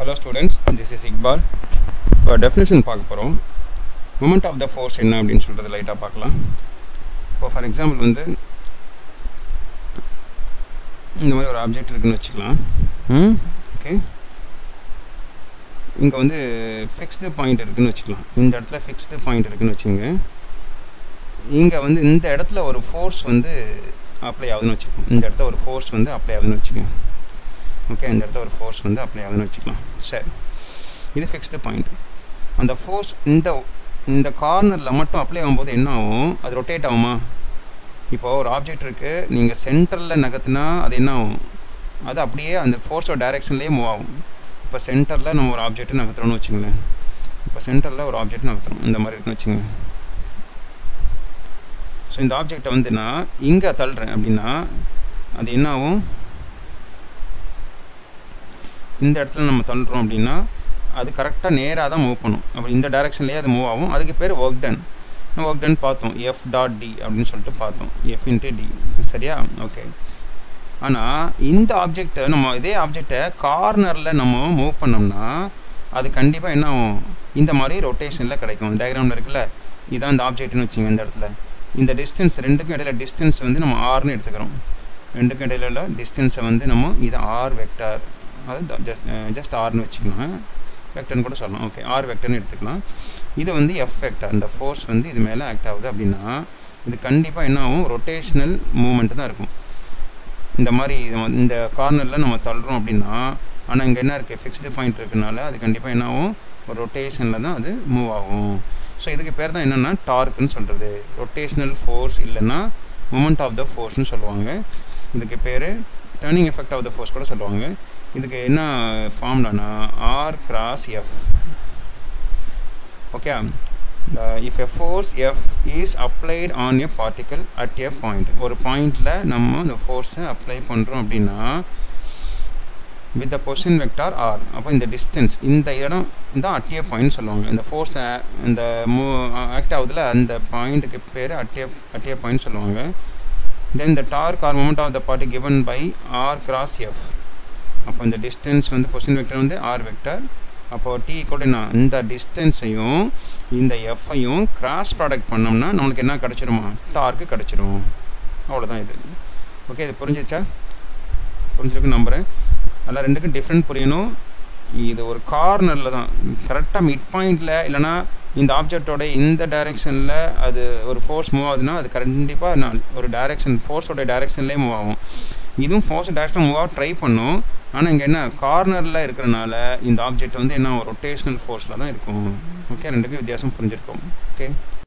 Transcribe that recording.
Hello students, this is Iqbal. இப்போ definition பார்க்க போகிறோம். மூமெண்ட் ஆஃப் த ஃபோர்ஸ் என்ன அப்படின்னு சொல்கிறது லைட்டாக பார்க்கலாம். இப்போ ஃபார் எக்ஸாம்பிள் வந்து இந்த மாதிரி ஒரு ஆப்ஜெக்ட் இருக்குதுன்னு வச்சுக்கலாம். ஓகே, இங்கே வந்து ஃபிக்ஸ்டு பாயிண்ட் இருக்குதுன்னு வச்சுக்கலாம். இந்த இடத்துல ஃபிக்ஸ்டு பாயிண்ட் இருக்குதுன்னு வச்சுங்க. இங்கே வந்து இந்த இடத்துல ஒரு ஃபோர்ஸ் வந்து அப்ளை ஆகுதுன்னு வச்சுக்கோங்க. இந்த இடத்துல ஒரு ஃபோர்ஸ் வந்து அப்ளை ஆகுதுன்னு வச்சுக்கோங்க. ஓகே, இந்த இடத்துல ஒரு ஃபோர்ஸ் வந்து அப்ளை ஆகுதுன்னு வச்சுக்கலாம். சரி, இது ஃபிக்ஸ்டு பாயிண்ட். அந்த ஃபோர்ஸ் இந்த கார்னரில் மட்டும் அப்ளை ஆகும்போது என்ன ஆகும்? அது ரொட்டேட் ஆகுமா? இப்போது ஒரு ஆப்ஜெக்ட் இருக்குது, நீங்கள் சென்டரில் நகர்த்தினா அது என்ன ஆகும்? அது அப்படியே அந்த ஃபோர்ஸோட டைரெக்ஷன்லேயே மூவ் ஆகும். இப்போ சென்டரில் நம்ம ஒரு ஆப்ஜெக்ட் நகர்த்துறோம்னு வச்சுங்களேன். இப்போ சென்டரில் ஒரு ஆப்ஜெக்ட் நகர்த்துறோம், இந்த மாதிரி இருக்குன்னு வச்சுங்க. ஸோ இந்த ஆப்ஜெக்டை வந்து நான் இங்கே தள்ளுறேன் அப்படின்னா அது என்ன ஆகும்? இந்த இடத்துல நம்ம தள்ளுறோம் அப்படின்னா அது கரெக்டாக நேராக தான் மூவ் பண்ணும். அப்படி இந்த டைரெக்ஷன்லேயே அது மூவ் ஆகும். அதுக்கு பேர் ஒர்க் டன். ஒர்க் டன் பார்த்தோம், எஃப் டாட் டி அப்படின்னு சொல்லிட்டு பார்த்தோம், எஃப் இன்ட்டு டி. சரியா? ஓகே. ஆனால் இந்த ஆப்ஜெக்டை நம்ம இதே ஆப்ஜெக்டை கார்னரில் நம்ம மூவ் பண்ணோம்னா அது கண்டிப்பாக என்ன ஆகும்? இந்த மாதிரி ரொட்டேஷனில் கிடைக்கும். டயக்ராமில் இருக்குல்ல, இதான் இந்த ஆப்ஜெக்ட்னு வச்சுங்க. இந்த இடத்துல இந்த டிஸ்டன்ஸ் ரெண்டுக்கும் இடையில டிஸ்டன்ஸ் வந்து நம்ம ஆர்னு எடுத்துக்கிறோம். ரெண்டுக்கும் இடையில டிஸ்டன்ஸை வந்து நம்ம இது ஆர் வெக்டார், அது ஜஸ்ட் ஆர்னு வச்சுக்கலாம். வெக்டர்னு கூட சொல்லலாம். ஓகே, ஆர் வெக்டர்னு எடுத்துக்கலாம். இது வந்து எஃப் வெக்டர். இந்த ஃபோர்ஸ் வந்து இது மேலே ஆக்ட் ஆகுது அப்படின்னா இது கண்டிப்பாக என்ன ஆகும்? ரொட்டேஷ்னல் மூமெண்ட் தான் இருக்கும். இந்த மாதிரி இந்த கார்னரில் நம்ம தள்ளுறோம் அப்படின்னா, ஆனால் இங்கே என்ன இருக்குது? ஃபிக்ஸ்டு பாயிண்ட் இருக்கிறதுனால அது கண்டிப்பாக என்ன ஆகும்? ஒரு ரொட்டேஷனில் தான் அது மூவ் ஆகும். ஸோ இதுக்கு பேர் தான் என்னென்னா டார்க்குன்னு சொல்கிறது. ரொட்டேஷ்னல் ஃபோர்ஸ் இல்லைன்னா மூமெண்ட் ஆஃப் த ஃபோர்ஸ்னு சொல்லுவாங்க. இதுக்கு பேர் turning effect of the force கூட சொல்லுவாங்க. இதுக்கு என்ன ஃபார்ம்லானா R cross F. Okay, if a force F is applied on a particle at a point, ஒரு பாயிண்டில் நம்ம இந்த ஃபோர்ஸை அப்ளை பண்ணுறோம் அப்படின்னா with the position vector R. அப்போ இந்த டிஸ்டன்ஸ், இந்த இடம் தான் அட் எ பாயிண்ட் சொல்லுவாங்க. இந்த ஃபோர்ஸ் இந்த ஆக்ட் ஆகுதுல அந்த பாயிண்ட்டுக்கு பேர் அட் எ பாயிண்ட் சொல்லுவாங்க. Then the torque or moment of the particle given by R cross F. அப்போ இந்த டிஸ்டன்ஸ் வந்து பொசிஷன் வெக்டர் வந்து ஆர் வெக்டர். அப்போது டி ஈக்குவல் டு இந்த டிஸ்டன்ஸையும் இந்த எஃப்ஐயும் கிராஸ் ப்ராடக்ட் பண்ணோம்னா நம்மளுக்கு என்ன கிடச்சிருமா? டார்க்கு கிடச்சிரும். அவ்வளோதான் இது. ஓகே, இது புரிஞ்சிச்சா? புரிஞ்சிருக்கு நம்புகிறேன். அதெல்லாம் ரெண்டுக்கும் டிஃப்ரெண்ட் புரியணும். இது ஒரு கார்னரில் தான் கரெக்டாக மிட் பாயிண்டில், இல்லைனா இந்த ஆப்ஜெக்டோட இந்த டைரெக்ஷனில் அது ஒரு ஃபோர்ஸ் மூவ் ஆகுதுன்னா அது கண்டிப்பாக ஒரு டைரெக்ஷன் ஃபோர்ஸோட டைரெக்ஷன்லேயே மூவ் ஆகும். இதுவும் ஃபோர்ஸ் டைரெக்ஷன் மூவ் ஆக ட்ரை பண்ணும். ஆனால் இங்கே என்ன கார்னரில் இருக்கிறனால இந்த ஆப்ஜெக்ட் வந்து என்ன ரொட்டேஷ்னல் ஃபோர்ஸில் தான் இருக்கும். ஓகே, ரெண்டுக்கும் வித்தியாசம் புரிஞ்சிருக்கும். ஓகே.